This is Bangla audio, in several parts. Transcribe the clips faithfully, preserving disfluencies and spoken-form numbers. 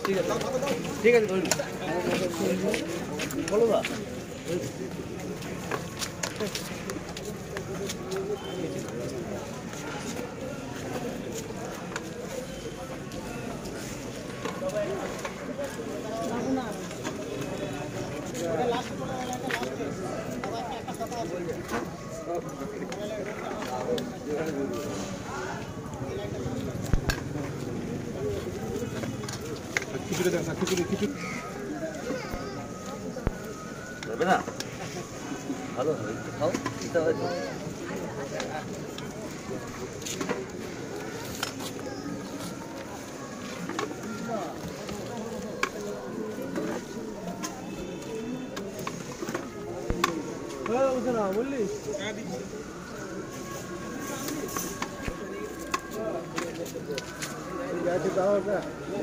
ঠিক আছে ঠিক আছে ধরুন বলো দা হবে না ভালো হবে খাও এটা হয়তো হ্যাঁ ওটা না বললি যাচ্ছে দাও ওটা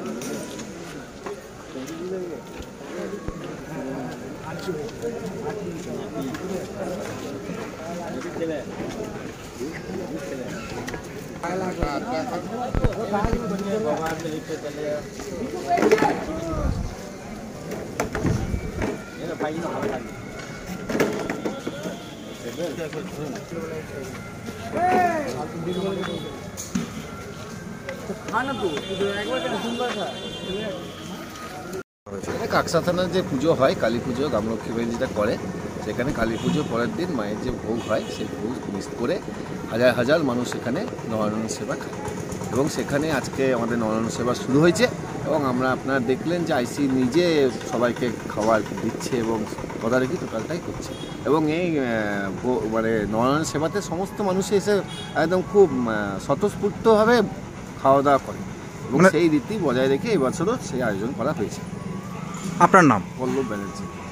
কাকসা থানার যে পুজো হয় কালী পুজো গামলক্ষ্মী বাড়ি যেটা করে সেখানে কালী পুজো পরের দিন মায়ের যে ভোগ হয় সেই ভোগ মিস করে হাজার হাজার মানুষ সেখানে নবান্ন সেবা খায় এবং সেখানে আজকে আমাদের নবান্ন সেবা শুরু হয়েছে এবং আমরা আপনারা দেখলেন যে আইসি নিজে সবাইকে খাবার দিচ্ছে এবং তদারকি টোটালটাই করছে এবং এই মানে নবান্ন সেবাতে সমস্ত মানুষ এসে একদম খুব স্বতঃস্ফূর্তভাবে খাওয়া দাওয়া করে এবং সেই রীতি বজায় রেখে এবছরও সেই আয়োজন করা হয়েছে। আপনার নাম? পল্লব ব্যানার্জি।